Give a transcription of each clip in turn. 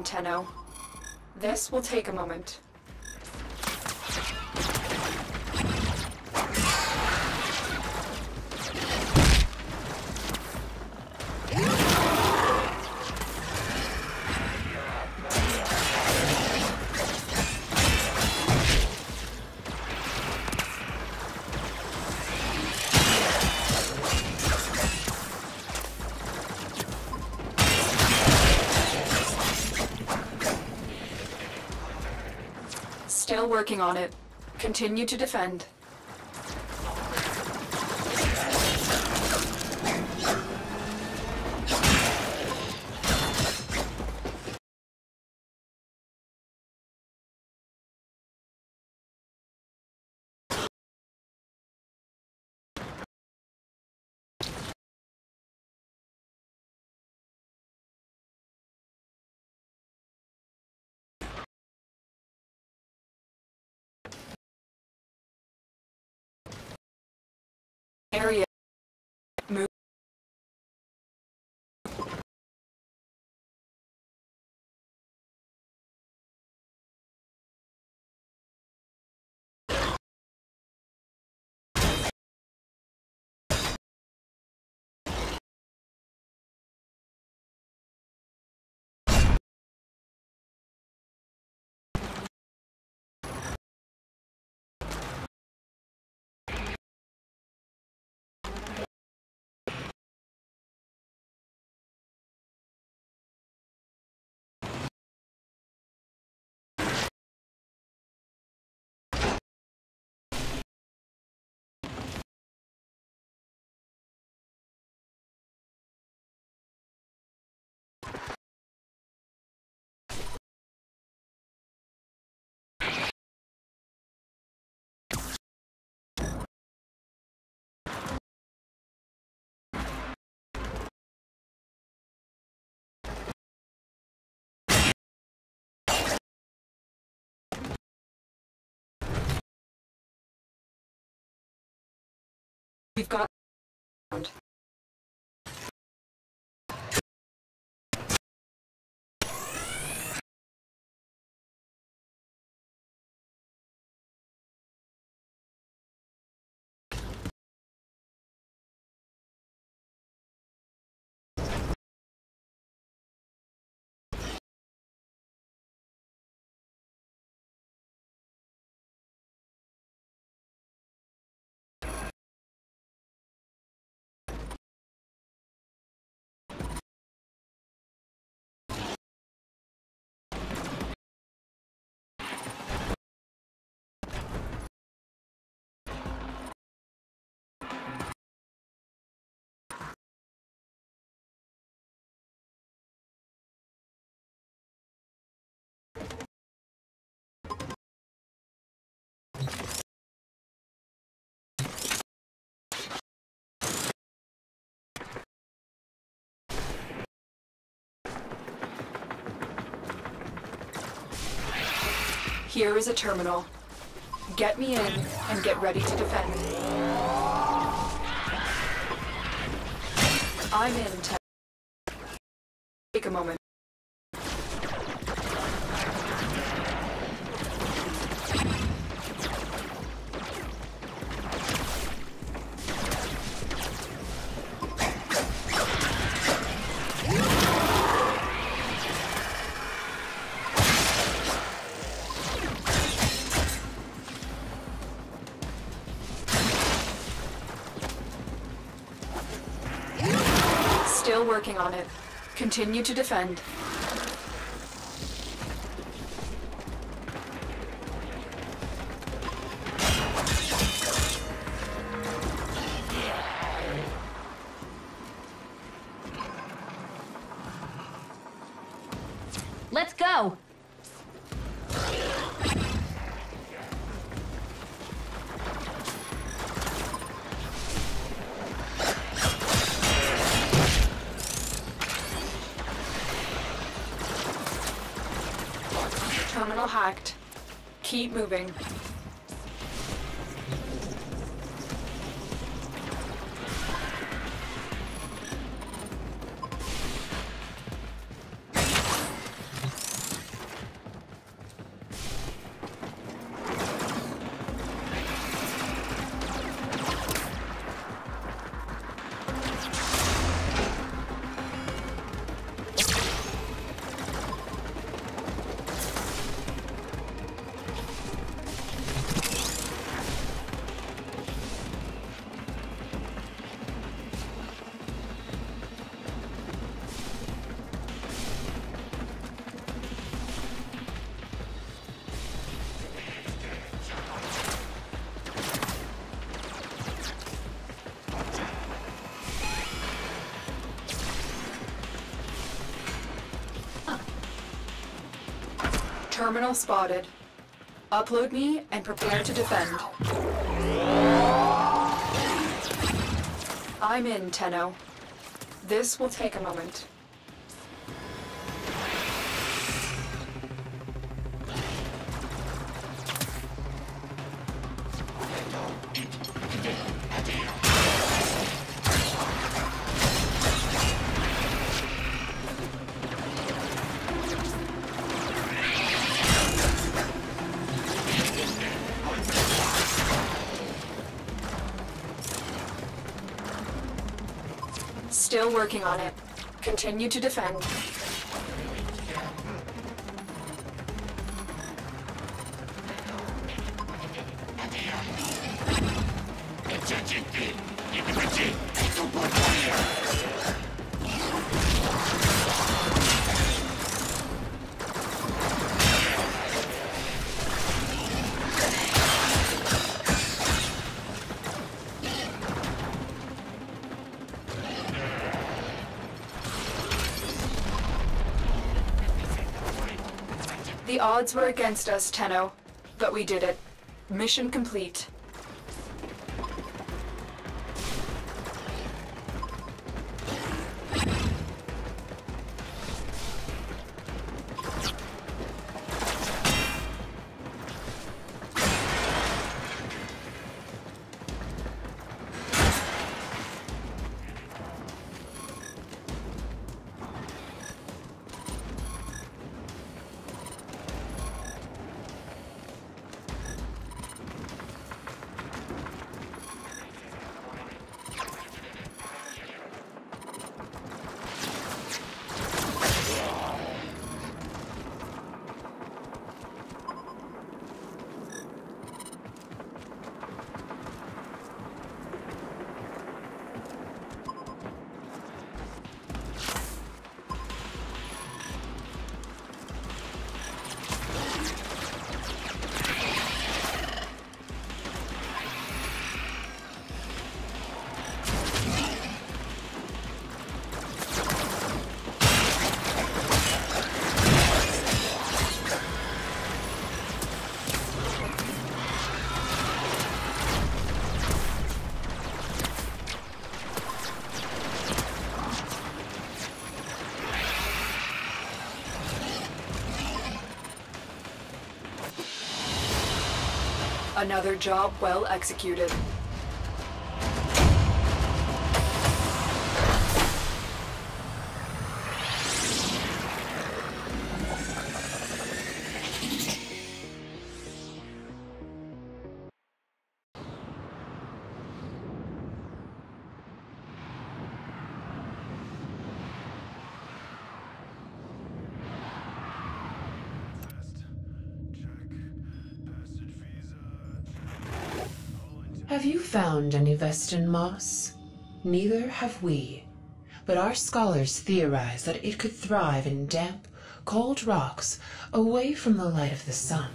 on, Tenno. This will take a moment. Still working on it. Continue to defend. Area. Move. We've got. Here is a terminal. Get me in and get ready to defend. I'm in. Take a moment. Still working on it. Continue to defend. Let's go! Terminal hacked. Keep moving. Terminal spotted. Upload me and prepare to defend. I'm in, Tenno. This will take a moment. Still working on it. Continue to defend. The odds were against us, Tenno, but we did it. Mission complete. Another job well executed. Have you found any Vestin moss? Neither have we, but our scholars theorize that it could thrive in damp, cold rocks away from the light of the sun.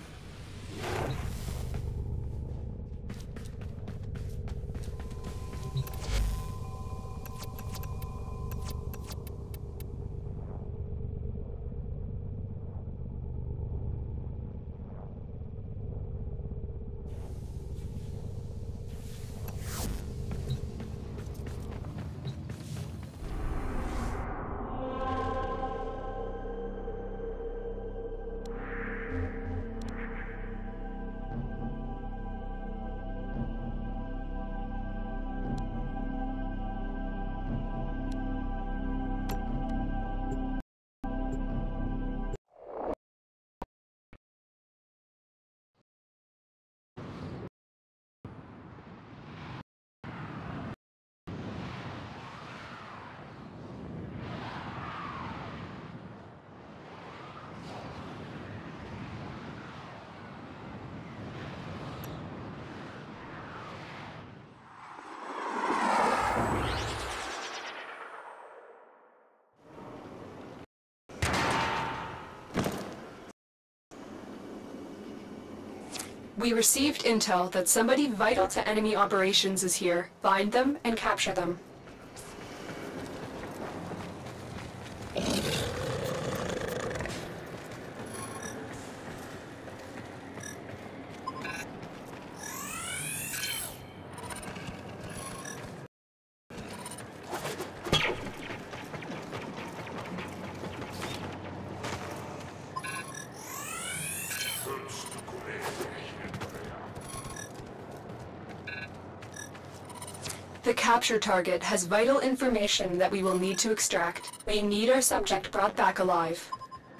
We received intel that somebody vital to enemy operations is here. Find them and capture them. The capture target has vital information that we will need to extract. We need our subject brought back alive.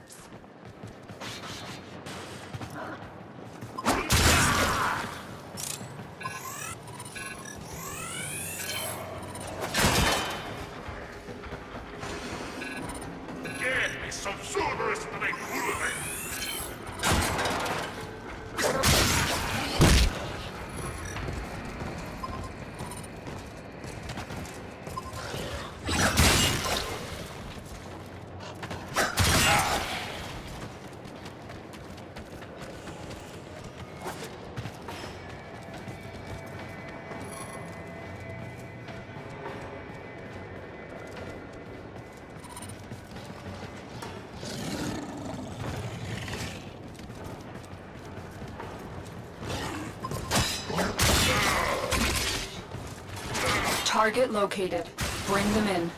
Target located. Bring them in.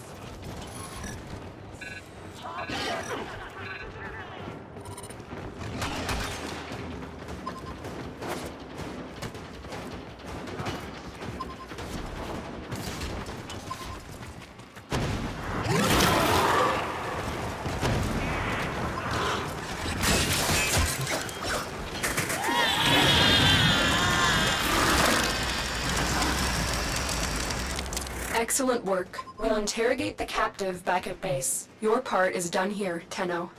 Excellent work. We'll interrogate the captive back at base. Your part is done here, Tenno.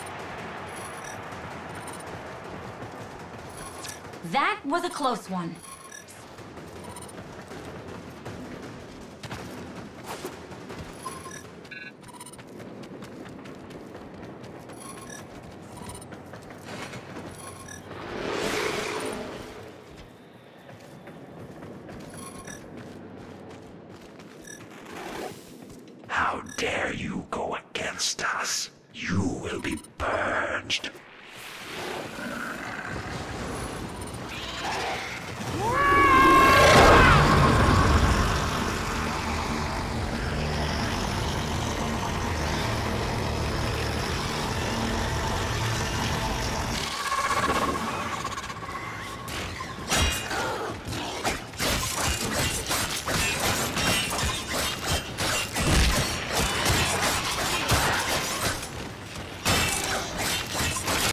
That was a close one.